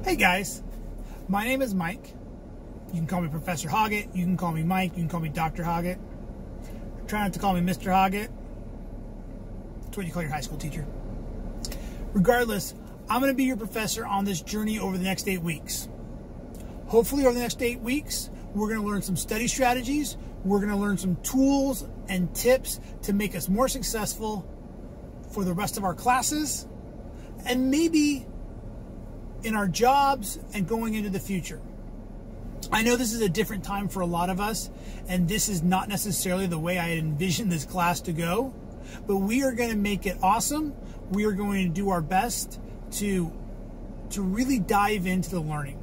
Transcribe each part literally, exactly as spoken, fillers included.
Hey guys, my name is Mike. You can call me Professor Hoggett, you can call me Mike, you can call me Doctor Hoggett. Try not to call me Mister Hoggett. That's what you call your high school teacher. Regardless, I'm going to be your professor on this journey over the next eight weeks. Hopefully over the next eight weeks, we're going to learn some study strategies. We're going to learn some tools and tips to make us more successful for the rest of our classes, and maybe in our jobs and going into the future. I know this is a different time for a lot of us, and this is not necessarily the way I had envisioned this class to go, but we are going to make it awesome. We are going to do our best to, to really dive into the learning.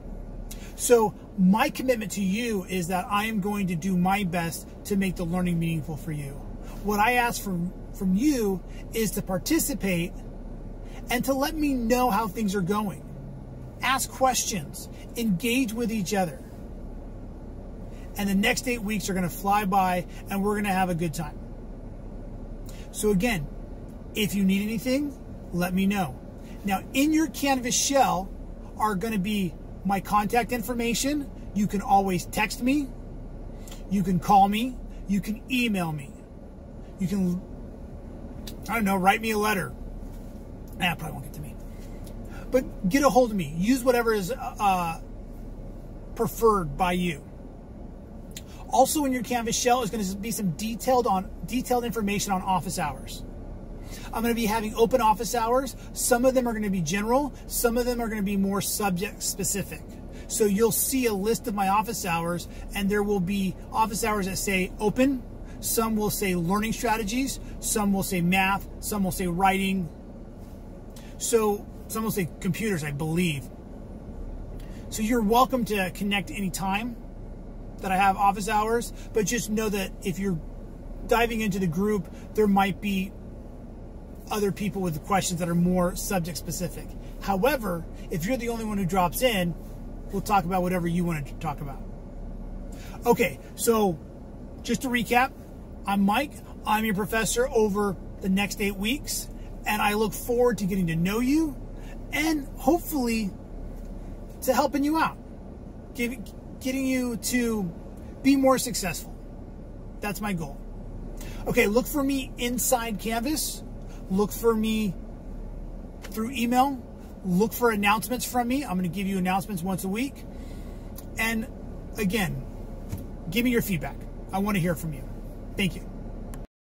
So my commitment to you is that I am going to do my best to make the learning meaningful for you. What I ask from, from you is to participate and to let me know how things are going. Ask questions, engage with each other. And the next eight weeks are going to fly by and we're going to have a good time. So again, if you need anything, let me know. Now, in your Canvas shell are going to be my contact information. You can always text me. You can call me. You can email me. You can, I don't know, write me a letter. That probably won't get to me. But get a hold of me. Use whatever is uh, preferred by you. Also in your Canvas shell is going to be some detailed on detailed information on office hours. I'm going to be having open office hours. Some of them are going to be general. Some of them are going to be more subject specific. So you'll see a list of my office hours, and there will be office hours that say open. Some will say learning strategies. Some will say math. Some will say writing. So some will say computers, I believe. So you're welcome to connect anytime that I have office hours, but just know that if you're diving into the group, there might be other people with questions that are more subject specific. However, if you're the only one who drops in, we'll talk about whatever you want to talk about. Okay, so just to recap, I'm Mike. I'm your professor over the next eight weeks, and I look forward to getting to know you and hopefully to helping you out, getting you to be more successful. That's my goal. Okay, look for me inside Canvas. Look for me through email. Look for announcements from me. I'm going to give you announcements once a week. And again, give me your feedback. I want to hear from you. Thank you.